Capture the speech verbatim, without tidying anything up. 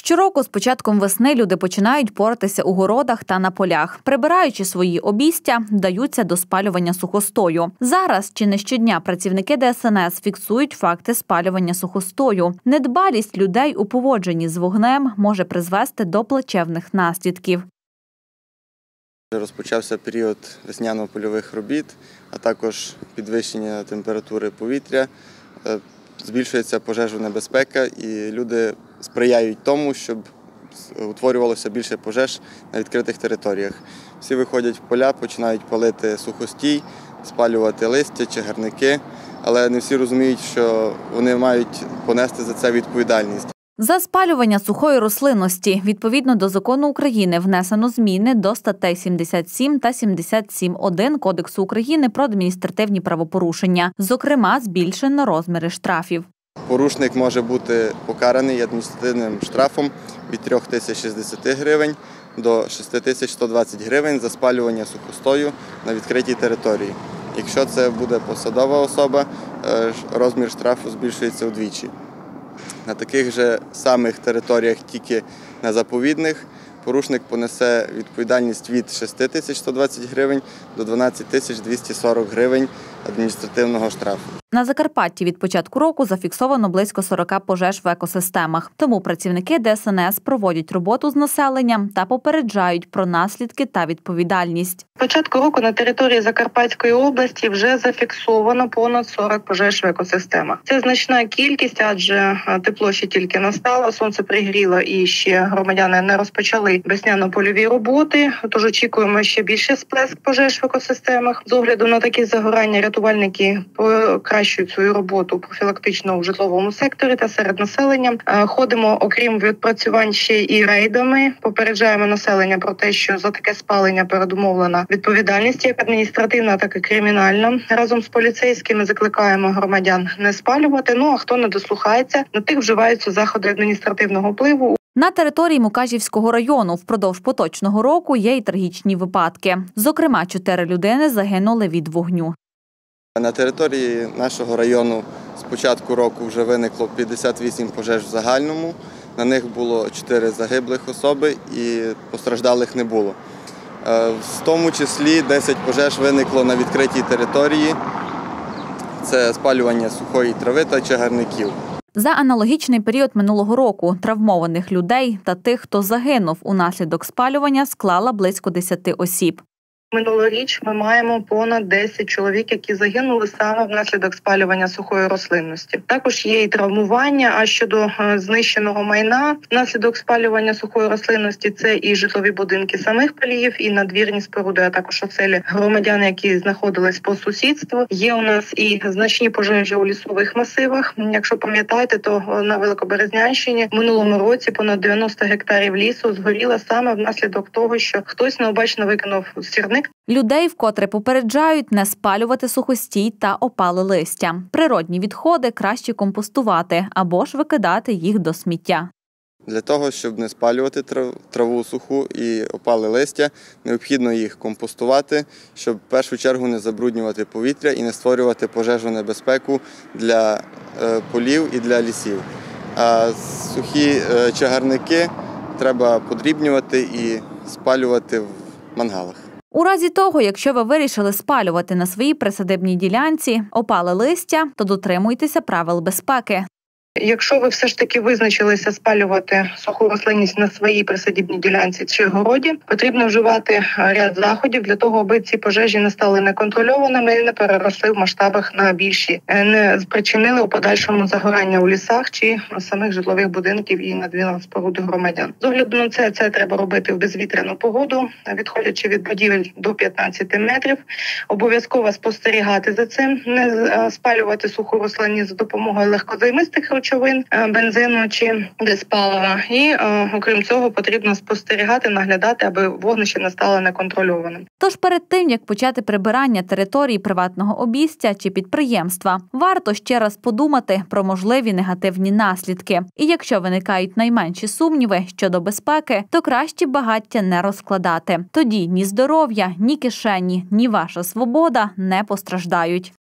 Щороку з початком весни люди починають поратися у городах та на полях. Прибираючи свої обійстя, вдаються до спалювання сухостою. Зараз чи не щодня працівники Де Ес Ен Ес фіксують факти спалювання сухостою. Недбалість людей у поводженні з вогнем може призвести до плачевних наслідків. Розпочався період весняно-польових робіт, а також підвищення температури повітря. Збільшується пожежонебезпека і люди сприяють тому, щоб утворювалося більше пожеж на відкритих територіях. Всі виходять в поля, починають палити сухостій, спалювати листя, чагарники, але не всі розуміють, що вони мають понести за це відповідальність. За спалювання сухої рослинності відповідно до Закону України внесено зміни до статей сімдесят сім та сімдесят сім один Кодексу України про адміністративні правопорушення. Зокрема, збільшено розміри штрафів. Порушник може бути покараний адміністративним штрафом від трьох тисяч шістдесят гривень до шести тисяч ста двадцяти гривень за спалювання сухостою на відкритій території. Якщо це буде посадова особа, розмір штрафу збільшується вдвічі. На таких же самих територіях, тільки на заповідних, порушник понесе відповідальність від шести тисяч ста двадцяти гривень до дванадцяти тисяч двісті сорок гривень адміністративного штрафу. На Закарпатті від початку року зафіксовано близько сорока пожеж в екосистемах. Тому працівники Де Ес Ен Ес проводять роботу з населенням та попереджають про наслідки та відповідальність. З початку року на території Закарпатської області вже зафіксовано понад сорок пожеж в екосистемах. Це значна кількість, адже тепло ще тільки настало, сонце пригріло і ще громадяни не розпочали весняно-польові роботи. Тож очікуємо ще більше сплеск пожеж в екосистемах. З огляду на такі загорання рятувальники покращують свою роботу профілактично у житловому секторі та серед населення. Ходимо, окрім відпрацювань, ще і рейдами. Попереджаємо населення про те, що за таке спалення передумовлена відповідальність як адміністративна, так і кримінальна. Разом з поліцейськими закликаємо громадян не спалювати. Ну а хто не дослухається, на тих вживаються заходи адміністративного впливу. На території Мукачівського району впродовж поточного року є й трагічні випадки. Зокрема, чотири людини загинули від вогню. На території нашого району з початку року вже виникло п'ятдесят вісім пожеж в загальному. На них було чотири загиблих особи і постраждалих не було. В тому числі десять пожеж виникло на відкритій території. Це спалювання сухої трави та чагарників. За аналогічний період минулого року травмованих людей та тих, хто загинув унаслідок спалювання, склала близько десяти осіб. Минулоріч ми маємо понад десять чоловік, які загинули саме внаслідок спалювання сухої рослинності. Також є і травмування, а щодо знищеного майна внаслідок спалювання сухої рослинності – це і житлові будинки самих паліїв, і надвірні споруди, а також оселі громадян, які знаходились по сусідству. Є у нас і значні пожежі у лісових масивах. Якщо пам'ятаєте, то на Великоберезнянщині в минулому році понад дев'яносто гектарів лісу згоріло саме внаслідок того, що хтось необачно викинув сірник. Людей вкотре попереджають не спалювати сухостій та опале листя. Природні відходи краще компостувати або ж викидати їх до сміття. Для того, щоб не спалювати траву суху і опале листя, необхідно їх компостувати, щоб в першу чергу не забруднювати повітря і не створювати пожежну небезпеку для полів і для лісів. А сухі чагарники треба подрібнювати і спалювати в мангалах. У разі того, якщо ви вирішили спалювати на своїй присадибній ділянці опале листя, то дотримуйтеся правил безпеки. Якщо ви все ж таки визначилися спалювати суху рослинність на своїй присадибній ділянці чи городі, потрібно вживати ряд заходів для того, аби ці пожежі не стали неконтрольованими і не переросли в масштабах на більші, не спричинили у подальшому загорання у лісах чи самих житлових будинків і надвірних споруд громадян. З огляду на це, це треба робити в безвітряну погоду, відходячи від будівель до п'ятнадцяти метрів. Обов'язково спостерігати за цим, не спалювати суху рослинність за допомогою легкозаймистих речовин, бензину чи диспалива. І, окрім цього, потрібно спостерігати, наглядати, аби вогнище не стало неконтрольованим. Тож перед тим, як почати прибирання території приватного обійстя чи підприємства, варто ще раз подумати про можливі негативні наслідки. І якщо виникають найменші сумніви щодо безпеки, то краще багаття не розкладати. Тоді ні здоров'я, ні кишені, ні ваша свобода не постраждають.